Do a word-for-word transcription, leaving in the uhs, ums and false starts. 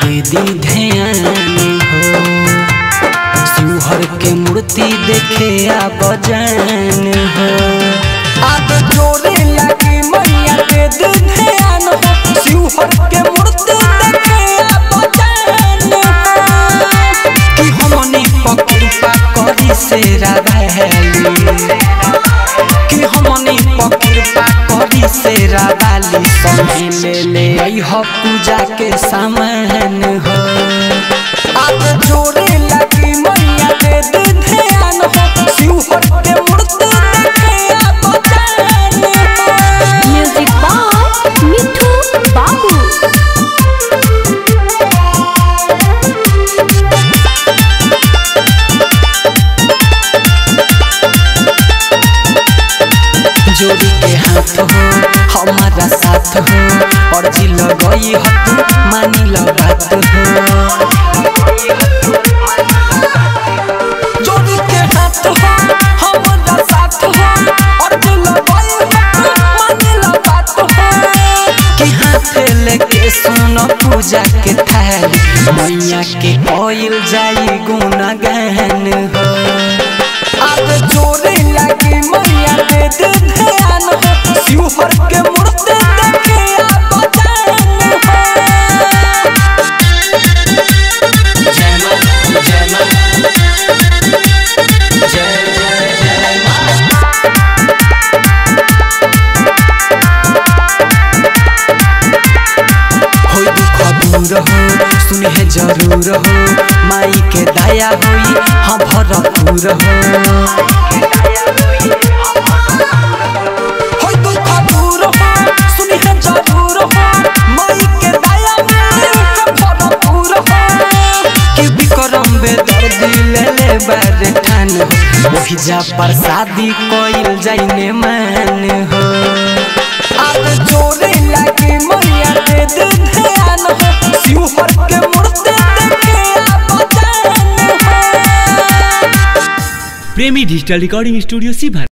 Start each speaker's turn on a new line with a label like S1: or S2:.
S1: दे दी ध्यान हो। शिवहर के मूर्ति देखे आ बजान हो।
S2: आग जोरे लगी मैया दे दी ध्यान हो। शिवहर के मूर्ति देखे आ बजान हो।
S1: कि हमनी पकृपा करी से राधाली, कि हमनी पकृपा करी से राधाली। संगे ले ले हो पूजा के सामान हो।
S2: आग जोरे लगी मैया दे दी ध्यान हो। शिवहर के मूर्ति देखे आ बजान हो।
S3: म्यूजिक बाय मिठू बाबू।
S1: जोड़ी के हाथ हो हमारा साथ हो। और जी लगई हो तू मानी लो बात हो।
S2: जोड़ी के हाथ हो हमारा साथ हो। और जी लगई हो तू मानी लो बात हो।
S1: कि हाथ लेके सुनो पूजा के थाली। मैया के कोयल जाई गुणगान हो।
S2: आग जोरे लगी मैया दे दी ध्यान हो। शिवहर के मूर्ति देखे आ बजान हो।
S1: जय मां जय मां जय जय जय मां। होई दुख दूर हो सुनी है जरूर हो। माई के दया होई हाँ भरपूर हो।
S2: होई दुख दूर हो सुनी है जरूर हो। माई के दया में भरपूर हो।
S1: कि विक्रम बेदर्दी ले ले बारे ठान हो। वही जा प्रसादी कोइल जाइने मान हो।
S2: आग जोरे लगी मैया दे दी ध्यान हो। शिवहर के मूर्ति देखे आ बजान हो।
S4: प्रेमी डिजिटल रिकॉर्डिंग स्टूडियो शिवहर।